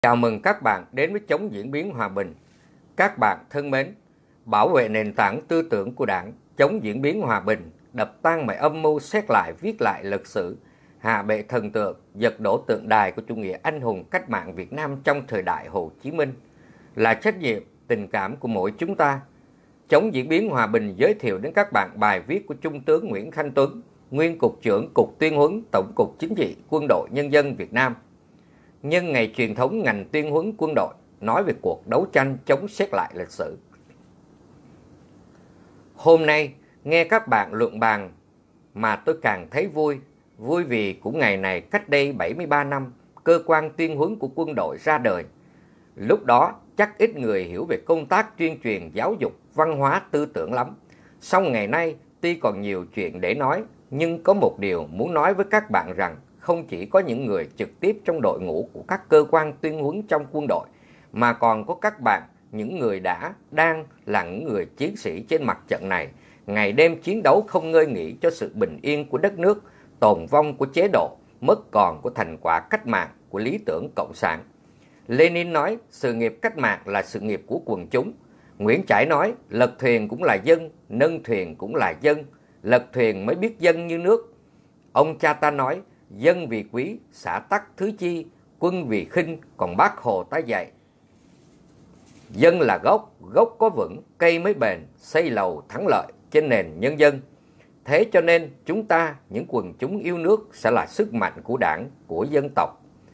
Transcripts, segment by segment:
Chào mừng các bạn đến với Chống diễn biến hòa bình. Các bạn thân mến, bảo vệ nền tảng tư tưởng của Đảng, chống diễn biến hòa bình, đập tan mọi âm mưu, xét lại viết lại lịch sử, hạ bệ thần tượng, giật đổ tượng đài của chủ nghĩa anh hùng cách mạng Việt Nam trong thời đại Hồ Chí Minh là trách nhiệm, tình cảm của mỗi chúng ta. Chống diễn biến hòa bình giới thiệu đến các bạn bài viết của Trung tướng Nguyễn Thanh Tuấn, nguyên Cục trưởng Cục Tuyên huấn Tổng cục Chính trị Quân đội Nhân dân Việt Nam, nhân ngày truyền thống ngành tuyên huấn quân đội, nói về cuộc đấu tranh chống xét lại lịch sử. Hôm nay, nghe các bạn luận bàn mà tôi càng thấy vui. Vui vì cũng ngày này cách đây 73 năm, cơ quan tuyên huấn của quân đội ra đời. Lúc đó, chắc ít người hiểu về công tác tuyên truyền giáo dục, văn hóa, tư tưởng lắm. Song ngày nay, tuy còn nhiều chuyện để nói, nhưng có một điều muốn nói với các bạn rằng không chỉ có những người trực tiếp trong đội ngũ của các cơ quan tuyên huấn trong quân đội, mà còn có các bạn, những người đã, đang là những người chiến sĩ trên mặt trận này, ngày đêm chiến đấu không ngơi nghỉ cho sự bình yên của đất nước, tồn vong của chế độ, mất còn của thành quả cách mạng của lý tưởng cộng sản. Lenin nói sự nghiệp cách mạng là sự nghiệp của quần chúng. Nguyễn Trãi nói lật thuyền cũng là dân, nâng thuyền cũng là dân, lật thuyền mới biết dân như nước. Ông cha ta nói dân vì quý, xã tắc thứ chi, quân vì khinh, còn Bác Hồ ta dạy dân là gốc, gốc có vững, cây mới bền, xây lầu thắng lợi trên nền nhân dân. Thế cho nên chúng ta, những quần chúng yêu nước sẽ là sức mạnh của Đảng, của dân tộc.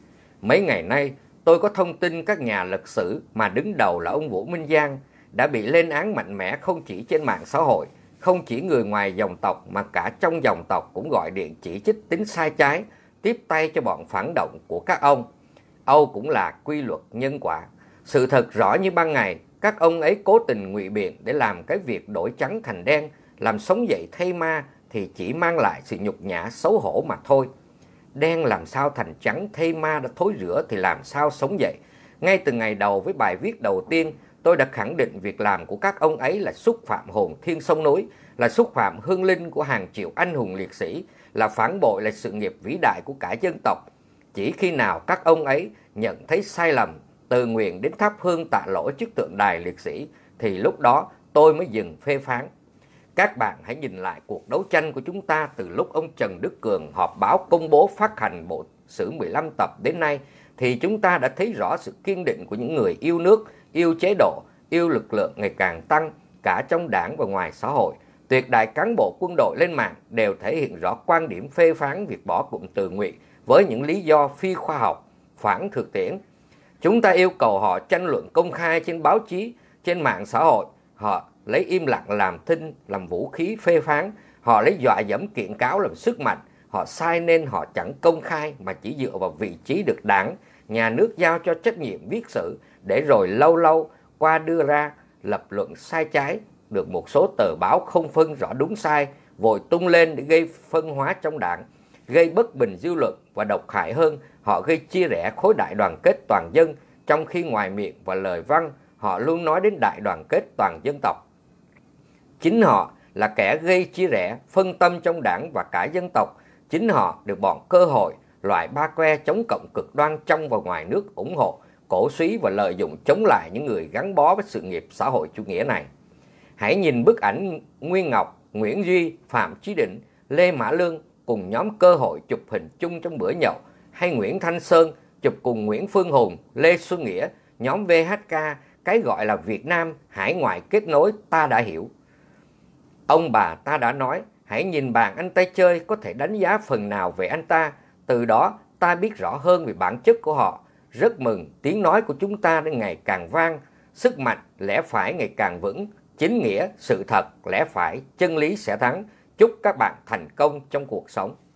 Mấy ngày nay, tôi có thông tin các nhà lịch sử mà đứng đầu là ông Vũ Minh Giang đã bị lên án mạnh mẽ không chỉ trên mạng xã hội, không chỉ người ngoài dòng tộc mà cả trong dòng tộc cũng gọi điện chỉ trích tính sai trái, tiếp tay cho bọn phản động của các ông. Âu cũng là quy luật nhân quả. Sự thật rõ như ban ngày, các ông ấy cố tình ngụy biện để làm cái việc đổi trắng thành đen, làm sống dậy thay ma thì chỉ mang lại sự nhục nhã xấu hổ mà thôi. Đen làm sao thành trắng, thay ma đã thối rữa thì làm sao sống dậy. Ngay từ ngày đầu với bài viết đầu tiên, tôi đã khẳng định việc làm của các ông ấy là xúc phạm hồn thiên sông núi, là xúc phạm hương linh của hàng triệu anh hùng liệt sĩ, là phản bội lại sự nghiệp vĩ đại của cả dân tộc. Chỉ khi nào các ông ấy nhận thấy sai lầm, tự nguyện đến thắp hương tạ lỗi trước tượng đài liệt sĩ, thì lúc đó tôi mới dừng phê phán. Các bạn hãy nhìn lại cuộc đấu tranh của chúng ta từ lúc ông Trần Đức Cường họp báo công bố phát hành bộ sử 15 tập đến nay, thì chúng ta đã thấy rõ sự kiên định của những người yêu nước, yêu chế độ, yêu lực lượng ngày càng tăng, cả trong Đảng và ngoài xã hội. Tuyệt đại cán bộ quân đội lên mạng đều thể hiện rõ quan điểm phê phán việc bỏ cụm từ ngụy với những lý do phi khoa học, phản thực tiễn. Chúng ta yêu cầu họ tranh luận công khai trên báo chí, trên mạng xã hội. Họ lấy im lặng làm thinh, làm vũ khí phê phán. Họ lấy dọa dẫm kiện cáo làm sức mạnh. Họ sai nên họ chẳng công khai mà chỉ dựa vào vị trí được Đảng, nhà nước giao cho trách nhiệm viết sử, để rồi lâu lâu qua đưa ra lập luận sai trái, được một số tờ báo không phân rõ đúng sai, vội tung lên để gây phân hóa trong Đảng, gây bất bình dư luận, và độc hại hơn, họ gây chia rẽ khối đại đoàn kết toàn dân, trong khi ngoài miệng và lời văn họ luôn nói đến đại đoàn kết toàn dân tộc. Chính họ là kẻ gây chia rẽ, phân tâm trong Đảng và cả dân tộc. Chính họ được bọn cơ hội, loại ba que chống cộng cực đoan trong và ngoài nước ủng hộ, cổ suý và lợi dụng chống lại những người gắn bó với sự nghiệp xã hội chủ nghĩa này. Hãy nhìn bức ảnh Nguyên Ngọc, Nguyễn Duy, Phạm Chí Định, Lê Mã Lương cùng nhóm cơ hội chụp hình chung trong bữa nhậu, hay Nguyễn Thanh Sơn chụp cùng Nguyễn Phương Hùng, Lê Xuân Nghĩa, nhóm VHK, cái gọi là Việt Nam hải ngoại kết nối ta đã hiểu. Ông bà ta đã nói, hãy nhìn bàn anh ta chơi có thể đánh giá phần nào về anh ta, từ đó ta biết rõ hơn về bản chất của họ. Rất mừng tiếng nói của chúng ta đang ngày càng vang, sức mạnh lẽ phải ngày càng vững, chính nghĩa, sự thật, lẽ phải, chân lý sẽ thắng. Chúc các bạn thành công trong cuộc sống.